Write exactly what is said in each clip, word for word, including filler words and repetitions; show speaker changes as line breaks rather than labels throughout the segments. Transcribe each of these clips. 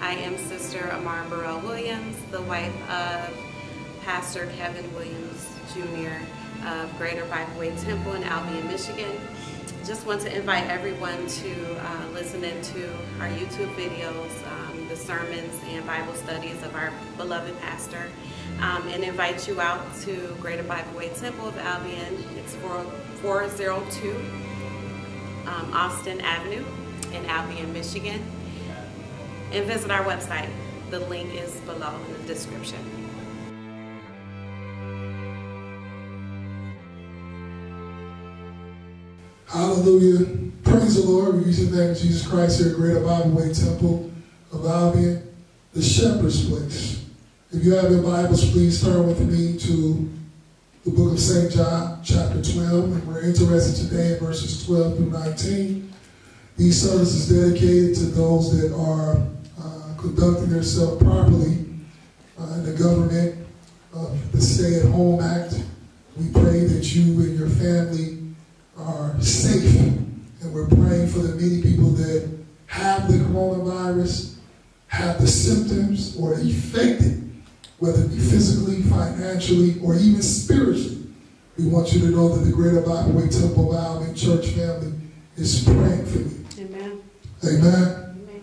I am Sister Amara Burrell Williams, the wife of Pastor Kevin Williams, Junior of Greater Bible Way Temple in Albion, Michigan. Just want to invite everyone to uh, listen into our YouTube videos, um, the sermons and Bible studies of our beloved pastor, um, and invite you out to Greater Bible Way Temple of Albion. It's four oh two um, Austin Avenue in Albion, Michigan. And visit our website. The link is below in the description.
Hallelujah. Praise the Lord. We use the name of Jesus Christ here at Greater Bible Way Temple of Albion, the Shepherd's Place. If you have your Bibles, please turn with me to the book of Saint John, chapter twelve, and we're interested today in verses twelve through nineteen. These services dedicated to those that are uh, conducting themselves properly uh, in the government of the Stay-at-Home Act. We pray that you and your family are safe, and we're praying for the many people that have the coronavirus, have the symptoms, or are affected, whether it be physically, financially, or even spiritually. We want you to know that the Greater Bible Way Temple of Albion Church family is praying for you.
Amen.
Amen.
Amen.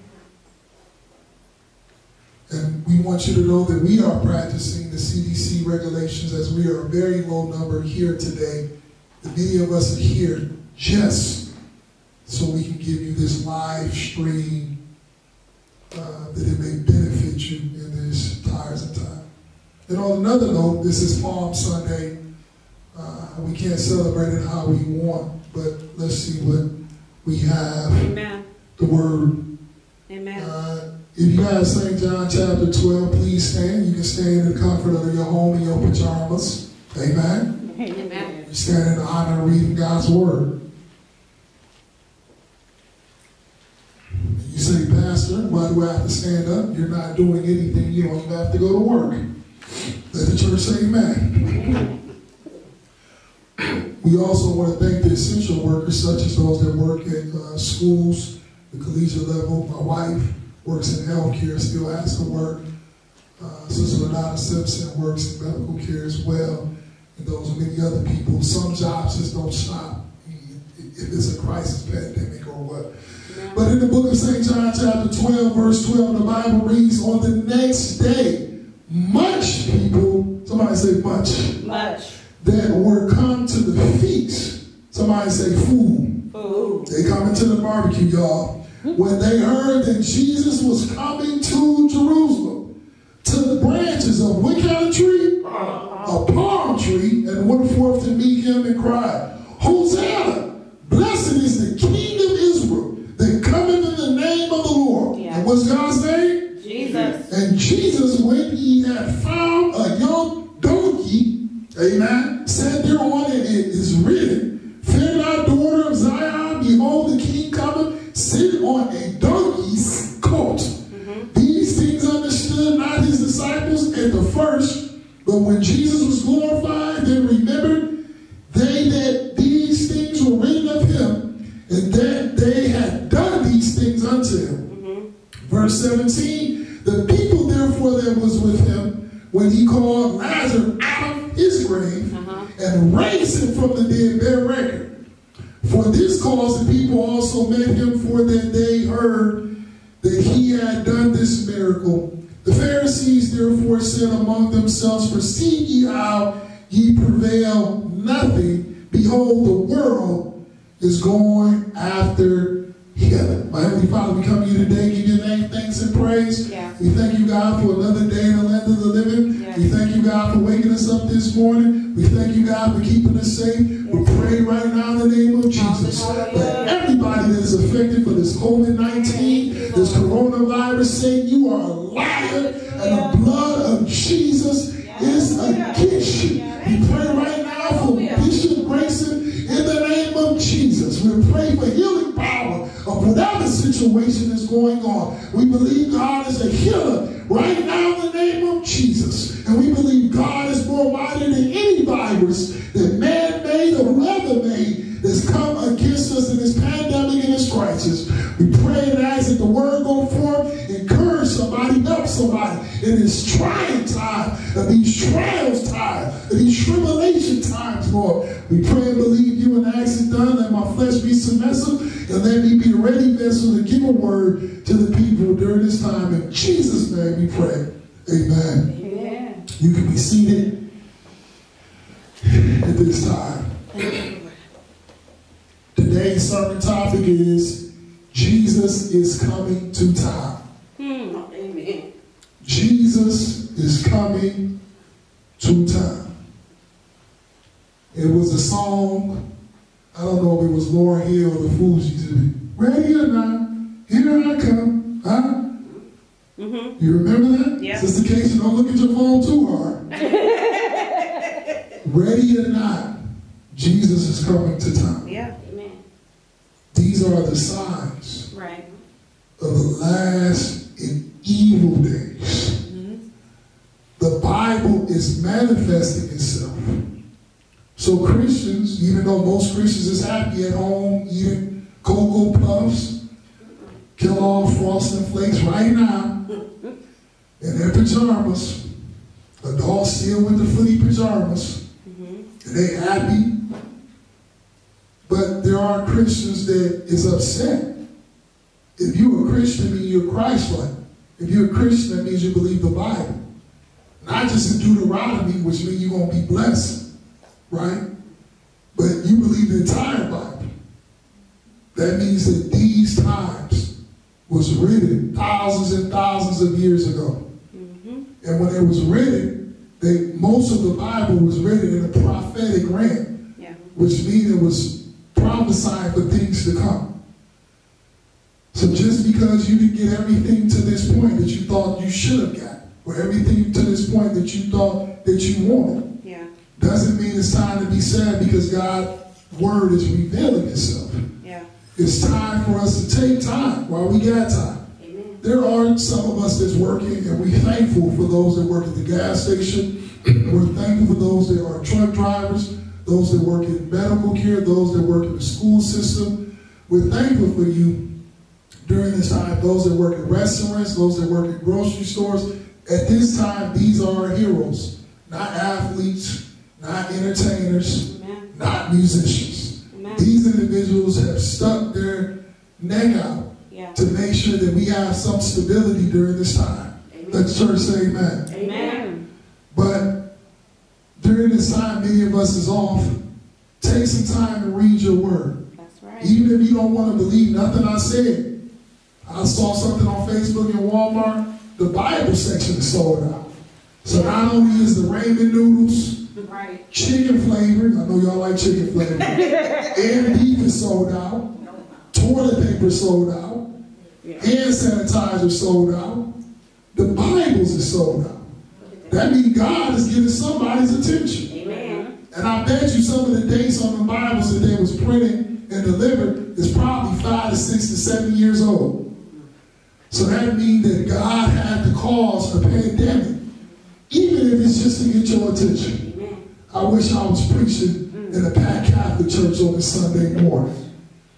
And we want you to know that we are practicing the C D C regulations, as we are a very low number here today. The many of us are here just so we can give you this live stream uh, that it may benefit you in this tiresome time. And on another note, this is Palm Sunday. Uh, we can't celebrate it how we want, but let's see what we have.
Amen.
The word.
Amen.
Uh, if you have Saint John chapter twelve, please stand. You can stand in the comfort of your home in your pajamas. Amen.
Amen.
You stand in the honor of reading God's word. You say, Pastor, why do I have to stand up? You're not doing anything. You don't even have to go to work. Let the church say amen. We also want to thank the essential workers, such as those that work at uh, schools, the collegiate level. My wife works in healthcare, still has to work. Uh, Sister Renata Simpson works in medical care as well. And those are many other people. Some jobs just don't stop if it's a crisis pandemic or what. Yeah. But in the book of Saint John chapter twelve, verse twelve, the Bible reads, on the next day, much people, somebody say much.
Much.
That were come to the feast. Somebody say food.
Food.
They coming to the barbecue, y'all. When they heard that Jesus was coming to Jerusalem, to the branches of what kind of tree? A palm tree, and went forth to meet him and cried, Hosanna! Blessed is the King of Israel that cometh in the name of the Lord. Yeah. And what's God's name?
Jesus.
And Jesus, when he had found a young donkey, amen, sat thereon, and it is written, Fear not, daughter of Zion, behold, the King cometh, sit on a donkey's colt. Mm-hmm. These things understood not his disciples at the first, but when Jesus was glorified, then remembered they that these things were written of him, and that they had done these things unto him. Mm-hmm. Verse seventeen, the people therefore that was with him, when he called Lazarus out of his grave, uh-huh. and raised him from the dead, bear record. For this cause the people also met him, for that they heard that he had done this miracle. The Pharisees therefore said among themselves, Perceive ye how ye prevail nothing? Behold, the world is going after him. My Heavenly Father, we come to you today, give your name thanks and praise. Yeah. We thank you, God, for another day in the land of the living. Yeah. We thank you, God, for waking us up this morning. We thank you, God, for keeping us safe. Yeah. We pray right now in the name of Jesus. That everybody that is affected for this COVID nineteen, this coronavirus, say you are a liar, and the blood of Jesus is against you. We pray right now for Bishop Grayson in the name of Jesus. We pray for healing power of whatever situation is going on. We believe God is a healer right now in the name of Jesus. And we believe God is more mighty than any virus that man made or whoever made that's come against us in this pandemic and this crisis. We pray and ask that the word go forth, encourage somebody somebody, help somebody in this trying time, in these trials time, in these tribulation times, Lord. We pray and believe you and ask it done. Let my flesh be submissive and let me be a ready vessel to give a word to the people during this time. In Jesus' name we pray. Amen. Amen. You can be seated at this time. Today's sermon topic is Jesus is coming to town.
Hmm. Amen.
Jesus is coming to town. It was a song, I don't know if it was Lauryn Hill or the Fugees. Ready or not, here I come. Huh? Mm-hmm. You remember that?
Yeah.
Sister Casey, don't look at your phone too hard. Ready or not, Jesus is coming to town.
Yeah. Amen.
These are the signs
right.
of the last and evil days. Mm-hmm. The Bible is manifesting itself. So Christians, even though most Christians is happy at home eating Cocoa Puffs, Kellogg's Frosted Flakes right now, in their pajamas, adults still with the footy pajamas, mm-hmm. and they happy. But there are Christians that is upset. If you're a Christian, that means you're Christ-like. If you're a Christian, that means you believe the Bible. Not just in Deuteronomy, which means you're going to be blessed, right? But you believe the entire Bible. That means that these times was written thousands and thousands of years ago. Mm-hmm. And when it was written, they, most of the Bible was written in a prophetic realm, yeah. which means it was prophesying for things to come. So just because you didn't get everything to this point that you thought you should have got, or everything to this point that you thought that you wanted, yeah. doesn't mean it's time to be sad because God's word is revealing itself. Yeah. It's time for us to take time while we got time. Amen. There are some of us that's working, and we're thankful for those that work at the gas station. We're thankful for those that are truck drivers, those that work in medical care, those that work in the school system. We're thankful for you during this time. Those that work in restaurants, those that work in grocery stores. At this time, these are our heroes. Not athletes, not entertainers, Amen. Not musicians. Amen. These individuals have stuck their neck out yeah. to make sure that we have some stability during this time. Amen. Let the church say amen. Amen. But during this time, many of us is off. Take some time to read your word. That's right. Even if you don't want to believe nothing I said. I saw something on Facebook in Walmart. The Bible section is sold out. So not only is the ramen noodles, right. chicken flavor, I know y'all like chicken flavor, and beef is sold out, toilet paper sold out, yeah. hand sanitizer sold out, the Bibles is sold out. That means God is getting somebody's attention. Amen. And I bet you some of the dates on the Bibles that they was printed and delivered is probably five to six to seven years old. So that means that God had to cause a pandemic, even if it's just to get your attention. Amen. I wish I was preaching mm. in a packed Catholic church on a Sunday morning.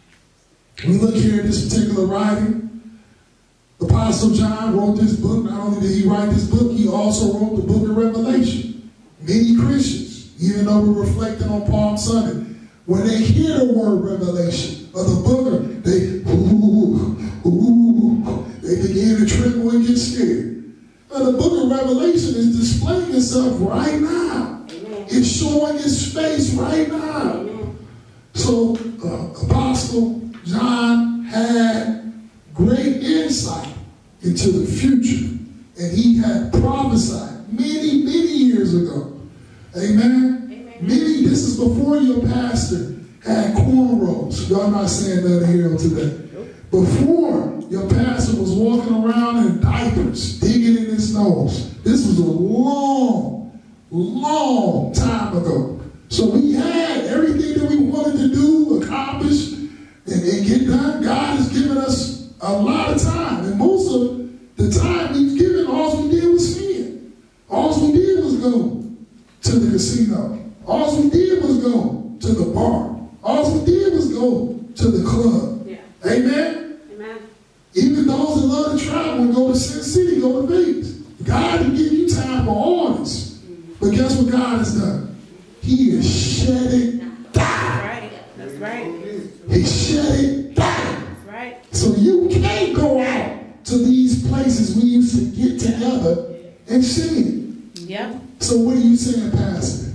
We look here at this particular writing. Apostle John wrote this book. Not only did he write this book, he also wrote the book of Revelation. Many Christians, even though we're reflecting on Palm Sunday, when they hear the word revelation of the book, of, they, ooh, ooh, they begin to tremble and get scared. Now, the book of Revelation is displaying itself right now. Amen. It's showing its face right now. Amen. So, uh, Apostle John had great insight into the future, and he had prophesied many, many years ago. Amen? Amen. Many, this is before your pastor had cornrows. Y'all not saying that here today. Before your pastor was walking around in diapers, digging in his nose. This was a long, long time ago. So we had everything that we wanted to do, accomplish, and, and get done. God has given us a lot of time. And most of the time we've given, all we did was sin. All we did was go to the casino. All we did was go to the bar. All we did was go to the club. Yeah. Amen? Amen. Even those that love to travel and go to Sin city, go to Vegas. God didn't give you time for all this. But guess what God has done? He has shed it down.
That's right. That's right.
He shed it down.
That's right.
So you can't go out to these places we used to get together and sing.
Yep.
So what are you saying, Pastor?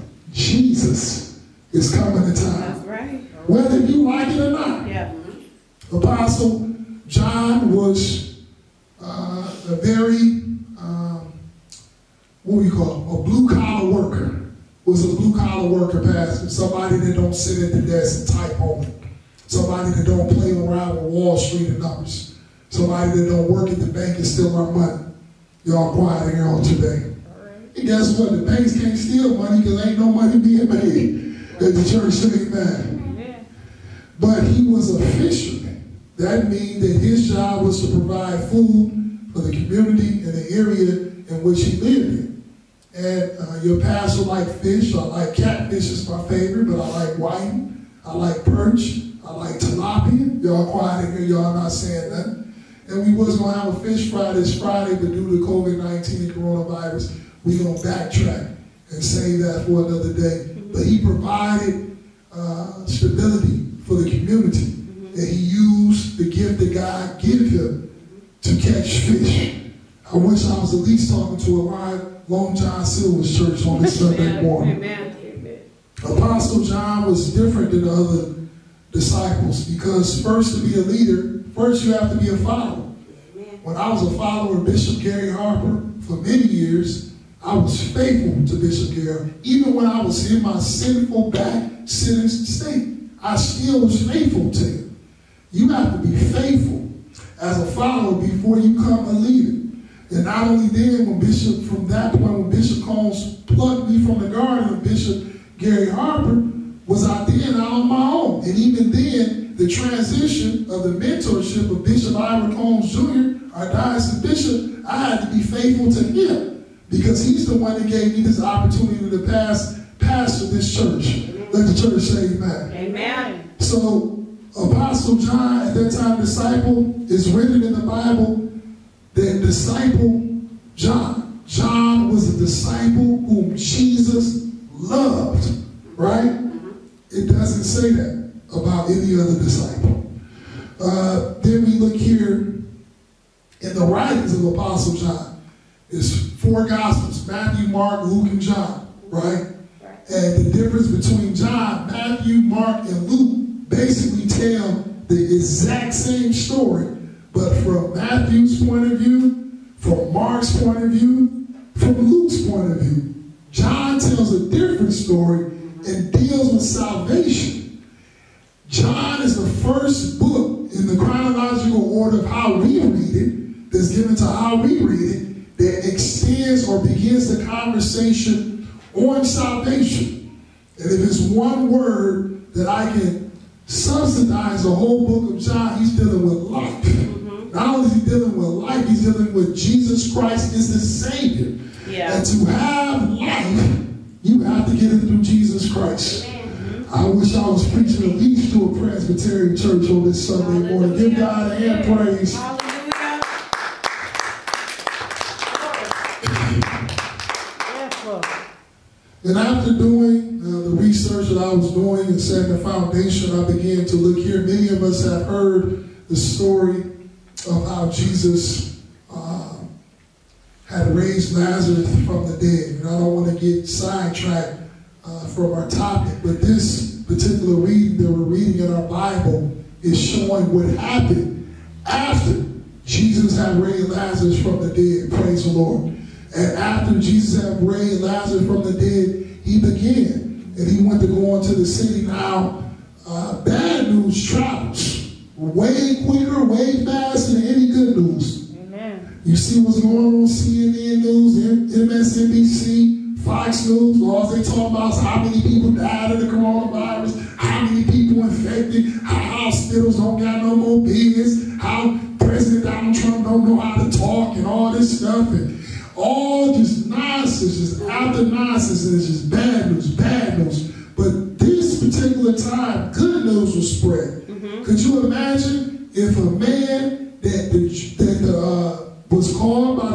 Jesus is coming to town.
That's right.
Whether you like it or not.
Yeah.
Apostle John was uh, a very, um, what do you call him? A blue-collar worker. Was a blue-collar worker, Pastor. Somebody that don't sit at the desk and type only. Somebody that don't play around with Wall Street and numbers. Somebody that don't work at the bank and steal our money. Y'all quiet here on today. And guess what? The banks can't steal money because ain't no money being made at the church. Say amen. But he was a fisherman. That means that his job was to provide food for the community and the area in which he lived in. And uh, your pastor like fish. I like catfish is my favorite, but I like whiting. I like perch. I like tilapia. Y'all quiet in here. Y'all not saying nothing. And we was going to have a fish fry this Friday, but due to COVID nineteen and coronavirus, we're going to backtrack and save that for another day. But he provided uh, stability for the community. Mm-hmm. And he used the gift that God gave him to catch fish. I wish I was at least talking to a live Long John Silver's church on this Sunday morning. Amen. Amen. Apostle John was different than the other disciples because first to be a leader, first you have to be a follower. Amen. When I was a follower of Bishop Gary Harper for many years, I was faithful to Bishop Gary. Even when I was in my sinful back sinning state, I still was faithful to him. You have to be faithful as a follower before you come a leader. And not only then, when Bishop, from that point, when Bishop Combs plucked me from the garden of Bishop Gary Harper, was I then out on my own. And even then, the transition of the mentorship of Bishop Ira Combs Junior, our diocese bishop, I had to be faithful to him because he's the one that gave me this opportunity to pass, pastor this church. Let the church say amen. Amen. So, Apostle John, at that time, disciple, is written in the Bible that disciple John. John was a disciple whom Jesus loved, right? It doesn't say that about any other disciple. Uh, then we look here in the writings of Apostle John. It's four Gospels, Matthew, Mark, Luke, and John, right? And the difference between John, Matthew, Mark, and Luke basically tell the exact same story, but from Matthew's point of view, from Mark's point of view, from Luke's point of view. John tells a different story and deals with salvation. John is the first book in the chronological order of how we read it, that's given to how we read it, that extends or begins the conversation on salvation. And if it's one word that I can subsidize the whole book of John, he's dealing with life. Mm-hmm. Not only is he dealing with life, he's dealing with Jesus Christ is the Savior. Yeah. And to have life, you have to get it through Jesus Christ. Amen. I wish I was preaching at least to a Presbyterian church on this Sunday Hallelujah. Morning. Give God a hand praise.
Hallelujah.
And after doing uh, the research that I was doing and setting the foundation, I began to look here. Many of us have heard the story of how Jesus uh, had raised Lazarus from the dead. And I don't want to get sidetracked uh, from our topic, but this particular reading that we're reading in our Bible is showing what happened after Jesus had raised Lazarus from the dead. Praise the Lord. And after Jesus had raised Lazarus from the dead, he began. And he went to go into the city. Now, uh, bad news travels way quicker, way faster than any good news. Amen. You see what's going on C N N News, M S N B C, Fox News. All they talk about is how many people died of the coronavirus, how many people infected, how hospitals don't got no more beds, how President Donald Trump don't know how to talk and all this stuff. And all just nonsense, just after nonsense, and it's just bad news, bad news. But this particular time, good news was spread. Mm-hmm. Could you imagine if a man that, that uh, was called by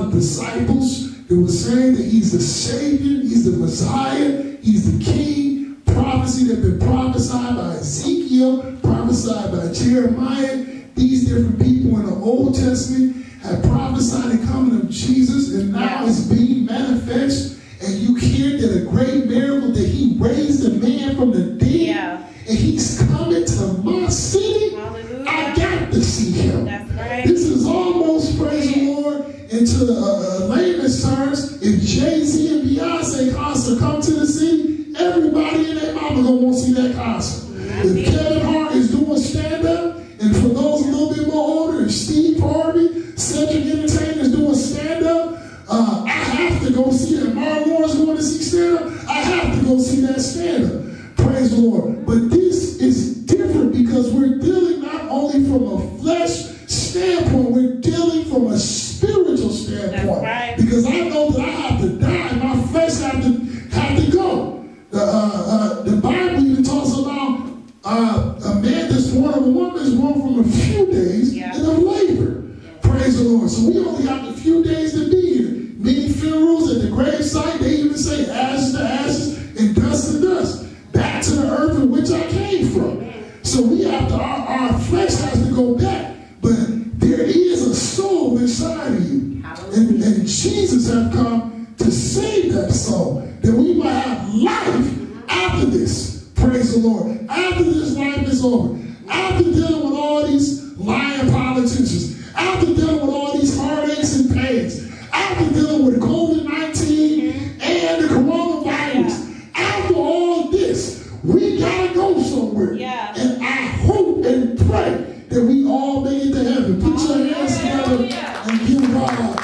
of disciples that were saying that he's the Savior, he's the Messiah, he's the King. Prophecy that had been prophesied by Ezekiel, prophesied by Jeremiah. These different people in the Old Testament had prophesied the coming of Jesus, and now yeah. it's being manifest. And you hear that a great miracle that he raised a man from the dead, yeah. and he's coming to my city. Hallelujah. I got to see him. That's right. This is almost, praise the Lord, into a, a layman's terms. If Jay-Z and Beyonce concert come to the city, everybody in their mama gonna want to see that concert. Mm-hmm. If Kevin Hart is doing stand-up, and for those a little bit more older, if Steve Harvey, Cedric Entertainment is doing stand-up, uh, I have to go see it. Marlon Lawrence going to see stand-up, I have to go see that stand-up. Praise the Lord. But this is different because we're dealing not only from a flesh standpoint, we're dealing from a spiritual standpoint. Right. Because I know that I have to die, my flesh have to have to go. Uh, uh, the Bible even talks about uh, a man that's born of a woman is born from a few days yeah. and of labor. Yeah. Praise the Lord. So we only have a few days to be here. Many funerals at the gravesite, they even say ashes to ashes and dust to dust. Back to the earth in which I came from. So we have to, our, our flesh has to go back. But there is a soul inside of you. And, and Jesus has come to save that soul. That we might have life after this. Praise the Lord. After this life is over. After dealing with all these lying politicians. After dealing with all these heartaches and pains. After dealing with COVID nineteen and the coronavirus. After all this, we gotta go somewhere. Yeah. And I hope and pray that we all make it to heaven. Put your hands together and give God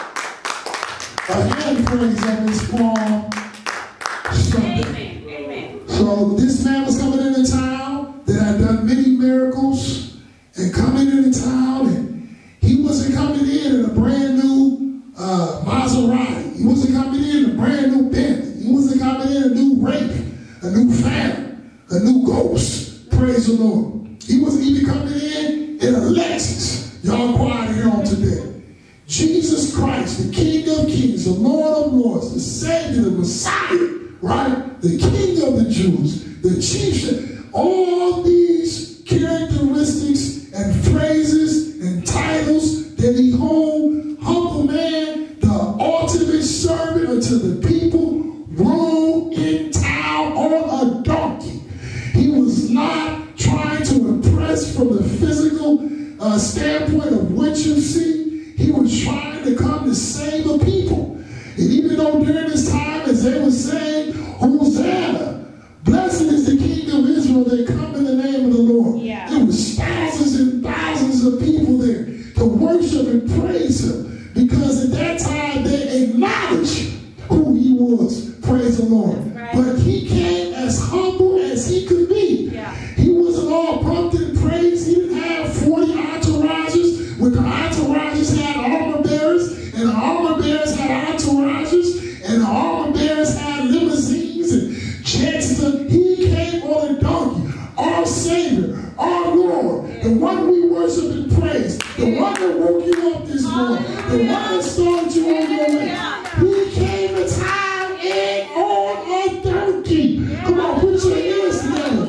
a hand praise on this Palm Sunday. Amen. So this man was coming into town that had done many miracles and coming into town, and he wasn't coming in in a brand new uh, Maserati. He wasn't coming in in a brand new Bentley. He wasn't coming in a new Wraith, a new Phantom, a new Ghost. Praise the Lord. He wasn't even coming in in a Lexus. Y'all quiet here on today. Jesus Christ, the King of Kings, the Lord of Lords, the Savior, the Messiah, right? The King of the Jews, the Chief, all these characteristics and phrases and titles that he hold, humble man, the ultimate servant unto the people, rode in town on a donkey. He was not trying to impress from the physical uh, standpoint of what you see. He was trying to come to save a people. And even though during this time, as they were saying, Hosanna, blessed is the King of Israel that come in the name of the Lord. Yeah. There was thousands and thousands of people there to worship and praise him. Because at that time, they acknowledged who he was. Praise the Lord. Right. But he came as humble as he could be. Yeah. He wasn't all pumped in praise. He didn't have forty entourages. With the entourages had armor bearers, and the armor bearers had entourages, and the armor bearers had limousines and jets. And he came on a donkey, our Savior, our Lord, yeah. the one we worship and praise, the yeah. one that woke you up this morning, oh, the yeah. one that started you on your way. Yeah. He came to town in on a donkey. Yeah. Come on, put your hands together.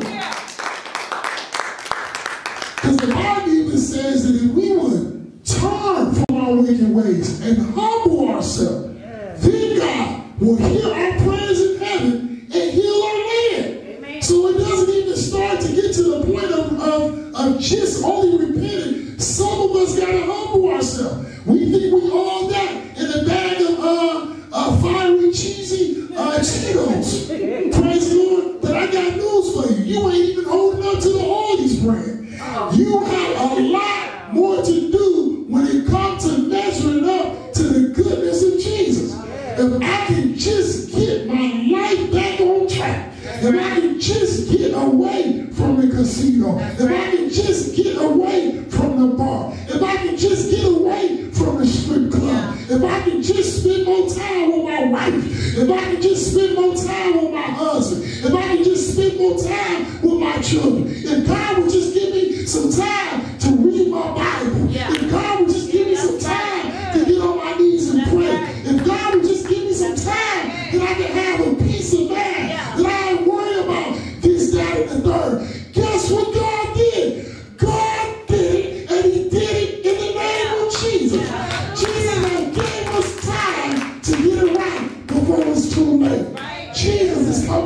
Because the Bible even says that if we would turn from our wicked ways and humble ourselves, yeah. then God will hear our prayers in heaven and heal our land. Amen. So it doesn't even start to get to the point of, of, of just only repenting. Some of us got to humble ourselves. We think we all that in a bag of uh, uh, fiery, cheesy uh, Cheetos. Praise the Lord. But I got news for you. You ain't even holding up to the Aldi's brand. You have a lot more to do when it comes to measuring up to the goodness of Jesus. If I can just get my life back on track, if I can just get away from the casino, if I can just get away from the bar, if I can just get away from the strip club, if I can just spend more time with my wife, if I can just spend more time with my husband, if I can just spend more time with my children, if God would just give me some time to read my Bible, if God would just give me some time to get on my knees and pray,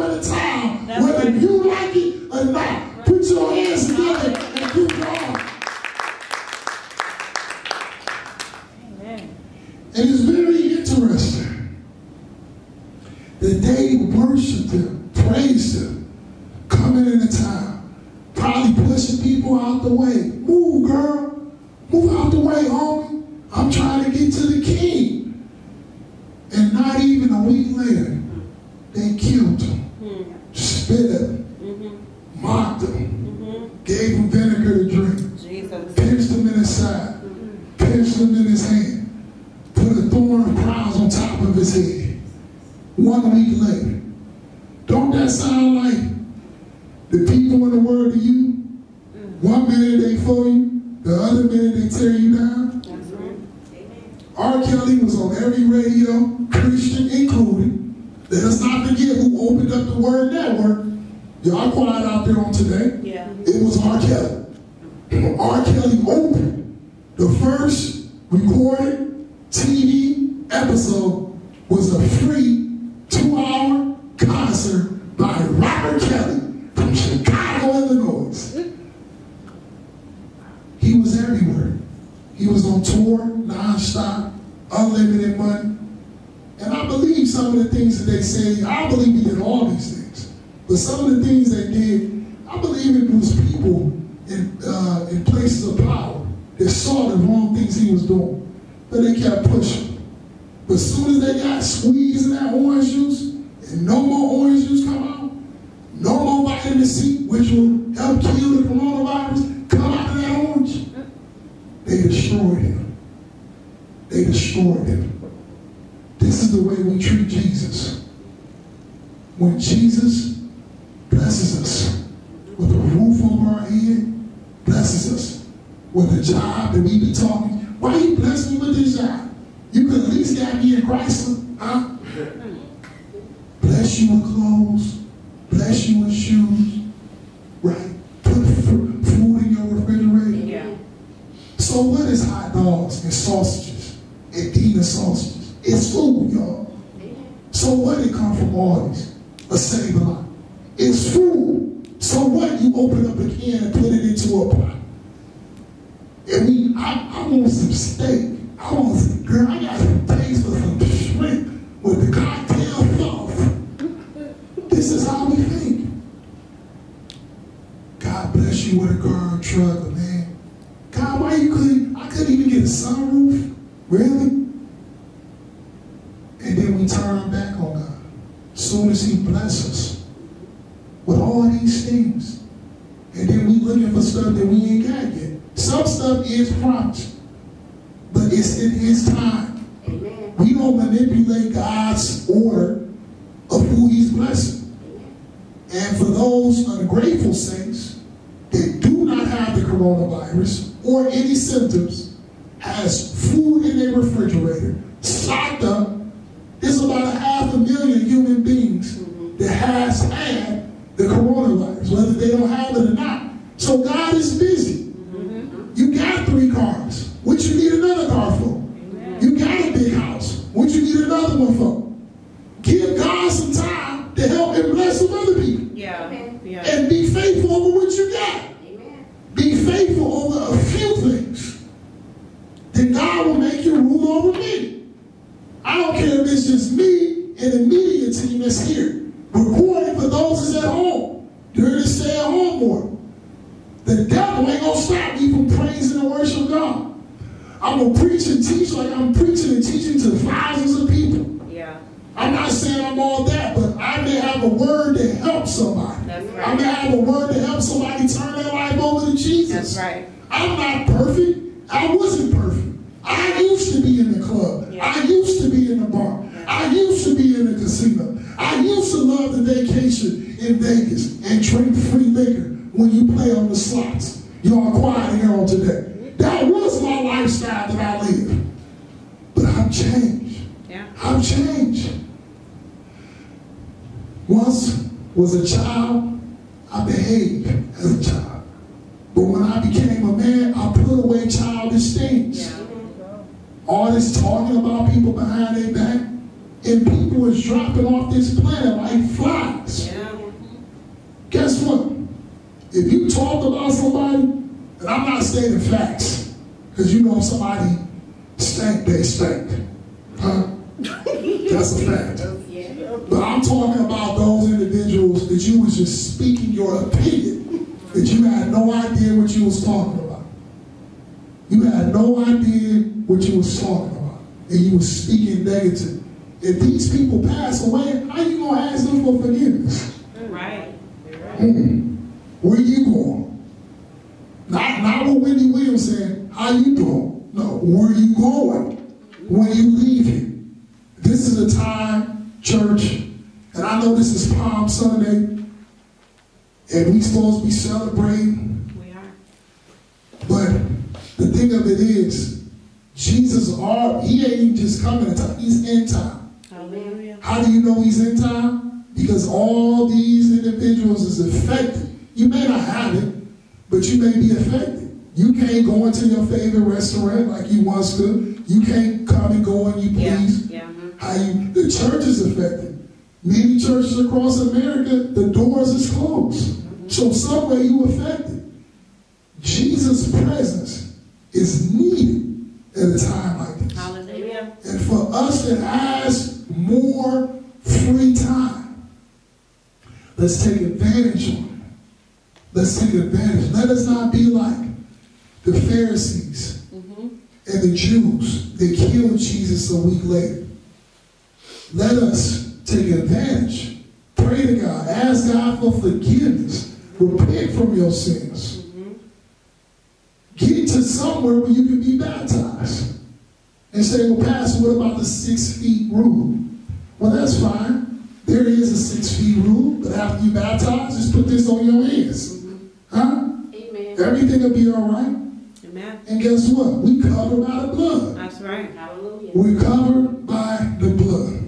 in the towel, that's whether right. you like it or not. Right. Put your hands together and give God. Amen. And it's very interesting that they worshiped him, praised him, coming in the town, probably pushing people out the way. Move, girl. Move out the way, homie. I'm trying to get to the king. And not even a week later, they killed him, mm-hmm. spit at him, mm-hmm. mocked him, mm-hmm. gave him vinegar to drink, Jesus. Pinched him in his side, mm-hmm. pinched him in his hand, put a thorn of crowns on top of his head. One week later. Don't that sound like the people in the world to you? Mm-hmm. One minute they for you, the other minute they tear you down. That's right. Amen. R. Kelly was on every radio, Christian included. Let us not forget who opened up the Word Network. Y'all quiet out there on today. Yeah. It was R. Kelly. And R. Kelly opened the first recorded T V episode was a free two-hour concert by Robert Kelly from Chicago, Illinois. He was everywhere. He was on tour, non-stop, unlimited money. And I believe some of the things that they say, I believe he did all these things. But some of the things they did, I believe it was people in, uh, in places of power that saw the wrong things he was doing. But they kept pushing. But as soon as they got squeezed in that orange juice, and no more orange juice come out, no more vitamin C, which will help kill the coronavirus, come out of that orange, they destroyed him. They destroyed him. This is the way we treat Jesus. When Jesus blesses us with a roof over our head, blesses us with a job that we be talking, why you bless me with this job? You could at least get me in Chrysler, huh? Bless you with clothes, bless you with shoes, right? Put food in your refrigerator. Yeah. So what is hot dogs and sausages and Dina sausages? It's food, y'all. So what it come from Aldi's? A Save-A-Lot. It's food. So what? You open up a can and put it into a pot. And we, I, I want some steak. I want some, girl, I got some taste for some shrimp with the cocktail sauce. This is how we think. God bless you with a girl truck, man. God, why you couldn't, I couldn't even get a sunroof? Really? And then we turn back on God. As soon as he blesses us with all these things. And then we looking for stuff that we ain't got yet. Some stuff is promised. But it's in his time. Amen. We don't manipulate God's order of who he's blessing. Amen. And for those ungrateful saints that do not have the coronavirus or any symptoms, has food in their refrigerator, stocked up, there's about a half a million human beings mm-hmm. that has had the coronavirus, whether they don't have it or not. So God is busy. Mm-hmm. You got three cars. What you need another car for? Amen. You got a big house. What you need another one for? Give God some time to help and bless some other people. Yeah. Yeah. And be faithful over what you got. Amen. Be faithful over a few things. Then God will make you rule over many. I don't care if it's just me and the media team that's here. Recording for those that's at home during the stay-at-home order. The devil ain't going to stop me from praising and worshiping God. I'm going to preach and teach like I'm preaching and teaching to thousands of people. Yeah. I'm not saying I'm all that, but I may have a word to help somebody. That's right. I may have a word to help somebody turn their life over to Jesus. That's right. I'm not perfect. I wasn't perfect. I used to be in the club. Yeah. I used to be in the bar. Yeah. I used to be in the casino. I used to love the vacation in Vegas and drink free liquor when you play on the slots. Y'all quiet here on today. That was my lifestyle that I lived. But I've changed. Yeah. I've changed. Once was a child, I behaved as a child. But when I became a man, I put away childish things. Yeah. All this talking about people behind their back, and people is dropping off this planet like flies. Yeah. If you talk about somebody, and I'm not stating facts, because you know somebody stank, they stank. Huh? That's a fact. But I'm talking about those individuals that you was just speaking your opinion, that you had no idea what you was talking about. You had no idea what you was talking about. And you was speaking negative. If these people pass away, how you going to ask them for forgiveness?
Right.
Mm-mm. Where you going? Not, not what Wendy Williams said, how you doing? No, where you going when you leave here? This is a time, church, and I know this is Palm Sunday, and we supposed to be celebrating.
We are.
But the thing of it is, Jesus, are, he ain't even just coming in time, he's in time.
Hallelujah.
How do you know he's in time? Because all these individuals is affected. You may not have it, but you may be affected. You can't go into your favorite restaurant like you once could. You can't come and go when you please.
Yeah. Yeah. Mm-hmm.
How you, the church is affected. Many churches across America, the doors is closed. Mm-hmm. So some way you affected. Jesus' presence is needed at a time like this.
Hallelujah.
And for us that has more free time, let's take advantage of it. Let's take advantage. Let us not be like the Pharisees mm-hmm. and the Jews that killed Jesus a week later. Let us take advantage. Pray to God. Ask God for forgiveness. Repent from your sins. Mm-hmm. Get to somewhere where you can be baptized. And say, well, Pastor, what about the six feet rule? Well, that's fine. There is a six feet rule. But after you baptize, just put this on your hands. Mm-hmm. Huh? Amen. Everything will be all right.
Amen.
And guess what? We covered by the blood.
That's right. Hallelujah.
We're covered by the blood.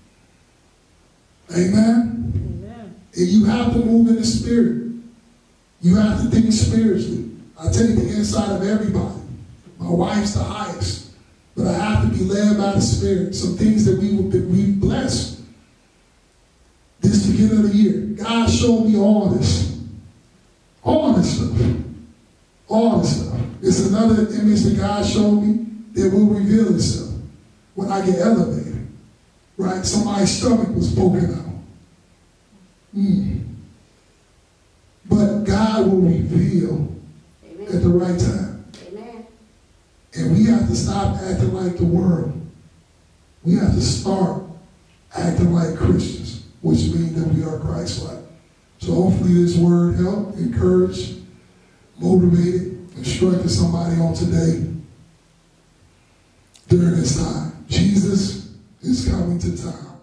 Amen? Amen. And you have to move in the spirit. You have to think spiritually. I take the inside of everybody. My wife's the highest. But I have to be led by the Spirit. Some things that we will be blessed. This beginning of the year, God showed me all this. All this stuff. All this stuff. It's another image that God showed me that will reveal itself when I get elevated. Right? Somebody's stomach was poking out. Mm. But God will reveal Amen. At the right time. Amen. And we have to stop acting like the world. We have to start acting like Christians, which means that we are Christ-like. So hopefully this word helped, encourage, motivated, and strengthen somebody on today during this time. Jesus is coming to town.